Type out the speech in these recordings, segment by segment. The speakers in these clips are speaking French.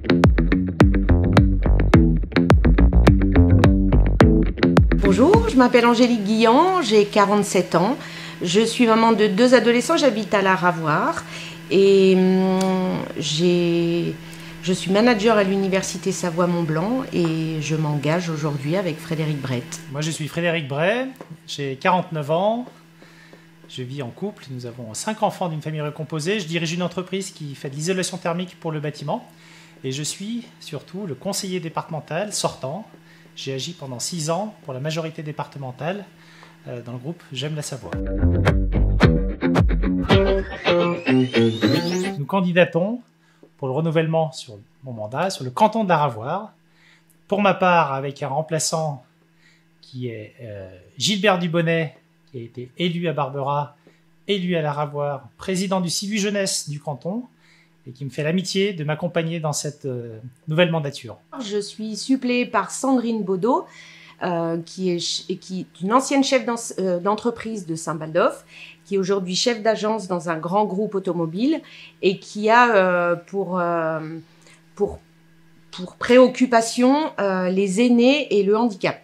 Bonjour, je m'appelle Angélique Guillan, j'ai 47 ans. Je suis maman de 2 adolescents, j'habite à la Ravoire et je suis manager à l'université Savoie-Mont-Blanc et je m'engage aujourd'hui avec Frédéric Brett. Moi je suis Frédéric Brett, j'ai 49 ans, je vis en couple, nous avons 5 enfants d'une famille recomposée, je dirige une entreprise qui fait de l'isolation thermique pour le bâtiment et je suis surtout le conseiller départemental sortant. J'ai agi pendant 6 ans pour la majorité départementale dans le groupe J'aime la Savoie. Nous candidatons pour le renouvellement sur mon mandat sur le canton de la Ravoire. Pour ma part, avec un remplaçant qui est Gilbert Dubonnet, qui a été élu à Barbera, élu à la Ravoire, président du CIVU Jeunesse du canton, et qui me fait l'amitié de m'accompagner dans cette nouvelle mandature. Je suis suppléée par Sandrine Baudot, qui est une ancienne chef d'entreprise de Saint-Baldoff, qui est aujourd'hui chef d'agence dans un grand groupe automobile et qui a pour préoccupation les aînés et le handicap.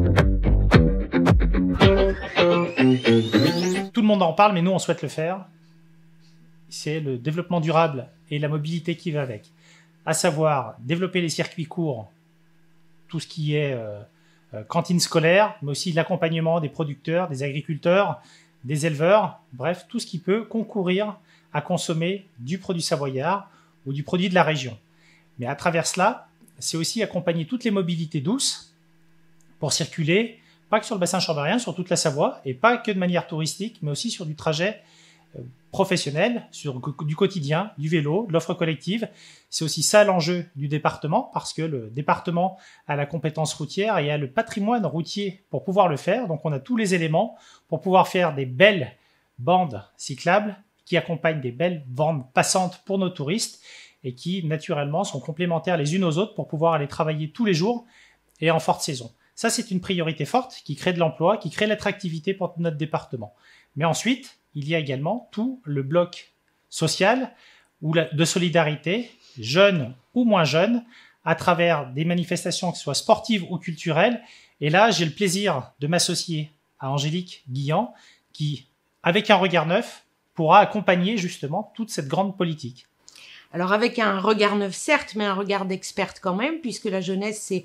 Tout le monde en parle, mais nous on souhaite le faire. C'est le développement durable et la mobilité qui va avec. À savoir, développer les circuits courts, tout ce qui est cantine scolaire, mais aussi l'accompagnement des producteurs, des agriculteurs, des éleveurs, bref, tout ce qui peut concourir à consommer du produit savoyard ou du produit de la région. Mais à travers cela, c'est aussi accompagner toutes les mobilités douces pour circuler, pas que sur le bassin chambérien, sur toute la Savoie, et pas que de manière touristique, mais aussi sur du trajet professionnel, sur du quotidien, du vélo, de l'offre collective. C'est aussi ça l'enjeu du département, parce que le département a la compétence routière et a le patrimoine routier pour pouvoir le faire. Donc on a tous les éléments pour pouvoir faire des belles bandes cyclables qui accompagnent des belles bandes passantes pour nos touristes et qui naturellement sont complémentaires les unes aux autres pour pouvoir aller travailler tous les jours et en forte saison. Ça, c'est une priorité forte qui crée de l'emploi, qui crée l'attractivité pour notre département. Mais ensuite, il y a également tout le bloc social ou de solidarité, jeunes ou moins jeunes, à travers des manifestations qui soient sportives ou culturelles. Et là, j'ai le plaisir de m'associer à Angélique Guillan, qui, avec un regard neuf, pourra accompagner justement toute cette grande politique. Alors avec un regard neuf certes, mais un regard d'experte quand même, puisque la jeunesse c'est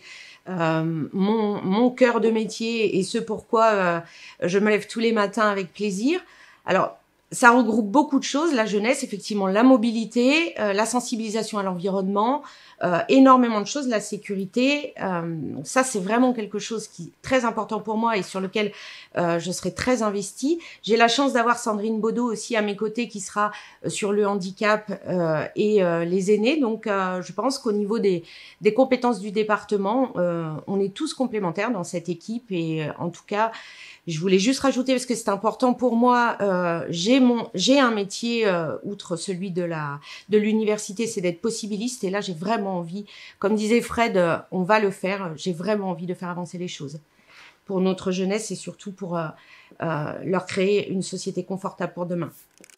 mon cœur de métier et ce pourquoi je me lève tous les matins avec plaisir. Alors ça regroupe beaucoup de choses, la jeunesse, effectivement la mobilité, la sensibilisation à l'environnement, énormément de choses, la sécurité. Donc ça c'est vraiment quelque chose qui est très important pour moi et sur lequel je serai très investie. J'ai la chance d'avoir Sandrine Baudot aussi à mes côtés qui sera sur le handicap et les aînés. Donc je pense qu'au niveau des compétences du département, on est tous complémentaires dans cette équipe et en tout cas je voulais juste rajouter, parce que c'est important pour moi, j'ai un métier, outre celui de l'université, c'est d'être possibiliste. Et là, j'ai vraiment envie, comme disait Fred, on va le faire, j'ai vraiment envie de faire avancer les choses. Pour notre jeunesse et surtout pour leur créer une société confortable pour demain.